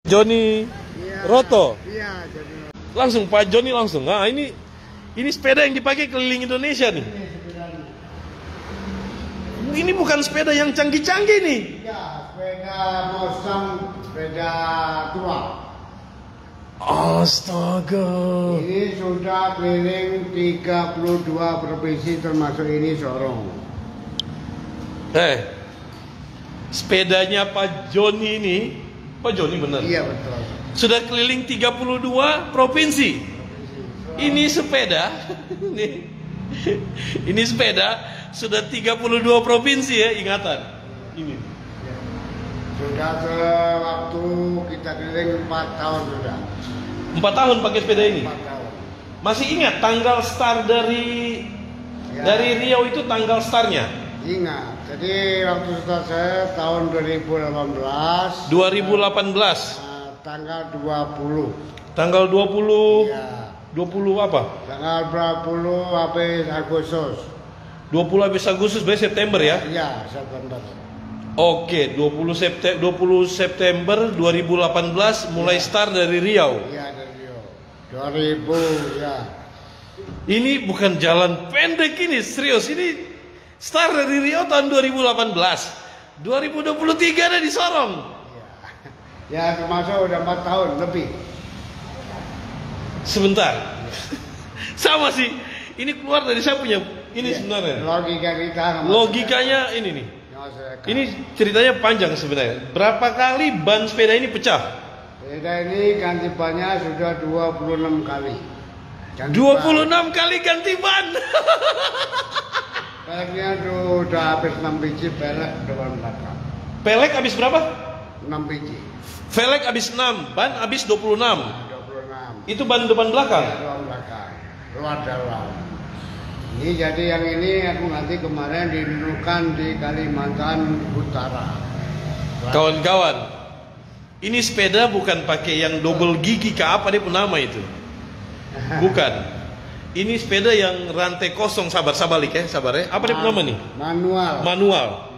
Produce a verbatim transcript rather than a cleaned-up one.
Joni Iya, Roto. Iya, Joni. Langsung Pak Joni langsung. Ah, ini ini sepeda yang dipakai keliling Indonesia nih. Ini sepedanya. Ini bukan sepeda yang canggih-canggih nih. Iya, sepeda Mustang, sepeda tua. Astaga. Ini sudah keliling tiga puluh dua provinsi termasuk ini Sorong. Eh, sepedanya Pak Joni ini, Pak Joni benar. Iya betul. Sudah keliling tiga puluh dua provinsi. Ini sepeda, nih. Ini sepeda sudah tiga puluh dua provinsi ya, ingatan. Ini. Ya. Sudah sewaktu kita keliling empat tahun sudah. Empat tahun pakai sepeda ini. Empat tahun. Masih ingat tanggal start dari Ya. dari Riau itu tanggal startnya? Ingat. Jadi waktu sudah saya tahun dua ribu delapan belas. dua ribu delapan belas. Nah, tanggal dua puluh. Tanggal dua puluh. Ya. dua puluh apa? Tanggal dua puluh habis Agustus. dua puluh habis Agustus, berarti September ya? Iya, September. Oke, dua puluh September dua puluh September dua ribu delapan belas mulai start dari Riau. Iya, dari Rio. dua ribu ya. Ini bukan jalan pendek ini, serius. Ini start dari Riau tahun dua ribu delapan belas. dua ribu dua puluh tiga ada di Sorong. Ya, termasuk udah empat tahun lebih. Sebentar. Sama sih. Ini keluar dari saya punya ini Iya, sebenarnya. Logika kita. sama Logikanya ini nih. sepeda. Sama Ini ceritanya panjang sebenarnya. Berapa kali ban sepeda ini pecah? sepeda ini ganti bannya sudah dua puluh enam kali. Ganti dua ban. puluh enam kali ganti ban. Peleknya tuh udah habis enam biji pelek depan belakang. Pelek habis berapa? enam biji. Velg habis enam, ban habis dua puluh enam. dua puluh enam. Itu ban depan belakang. Depan belakang. Luar dalam. Ini jadi yang ini aku nanti kemarin didudukan di Kalimantan Utara. Kawan-kawan, ini sepeda bukan pakai yang double gigi ke apa dia pun nama itu. Bukan. Ini sepeda yang rantai kosong, sabar sabar lik ya, sabar ya. Apa dia pun nama nih? Manual. Manual.